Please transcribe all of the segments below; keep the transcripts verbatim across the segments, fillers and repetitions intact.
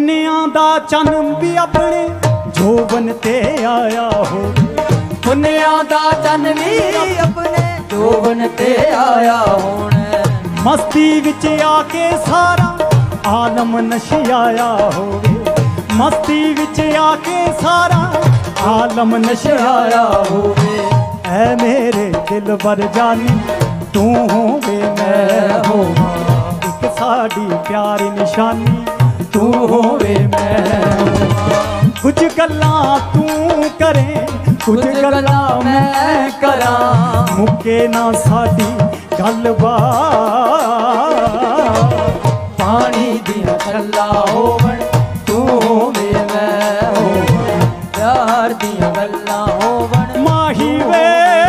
पुन्नियां दा चन्न भी अपने जोवन ते आया हो, पुन्नियां दा चन्न भी अपने जोवन ते आया होने। मस्ती विच आके सारा आलम नशियाया होवे, मस्ती विच आके सारा आलम नशियाया होवे। ऐ मेरे दिल बर जानी तू होवे मैं होवां, एक साडी प्यारी निशानी तू होवे मैं होवां। कुछ गल्लां तू करे कुछ गल्लां मैं करा, मुके ना साडी गलबात। पानी दियां छल्ला होवन तू होवे मैं होवां, प्यार दियां गल्लां होवन माही वे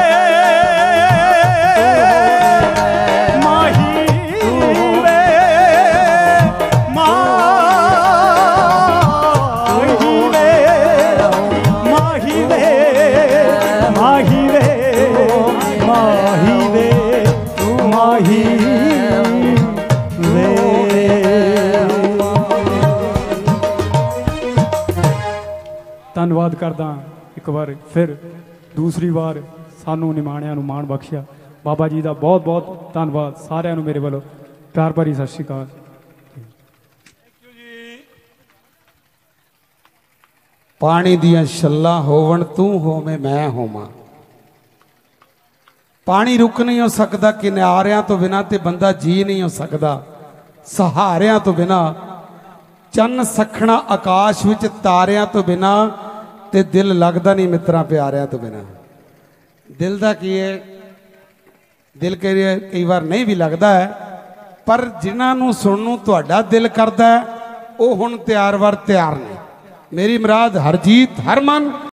धन्यवाद करदा एक बार फिर दूसरी बार सानू निमाणिया नू माण बख्शिया। बाबा जी का बहुत बहुत धन्यवाद सारिਆਂ नू मेरे वालों प्यार भरी सत श्री अकाल। पानी दियां छल्लां होवन तू होवे मैं होवां। पानी रुक नहीं हो सकता किनारियां तो बिना, ते बंदा जी नहीं हो सकता सहारियां तो बिना। चन्न सखना आकाश विच तारियां तो बिना, ते दिल लगता नहीं मित्रां प्यारियां तो बिना। दिल का की है, दिल कई कई बार नहीं भी लगता है, पर जिन्होंने सुननों तुहाडा दिल करता है वो हुण तैयार वार तैयार ने। मेरी मुराद हरजीत हरमन